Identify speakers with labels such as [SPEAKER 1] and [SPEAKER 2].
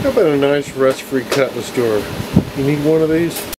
[SPEAKER 1] How about a nice rust-free Cutlass door? You need one of these?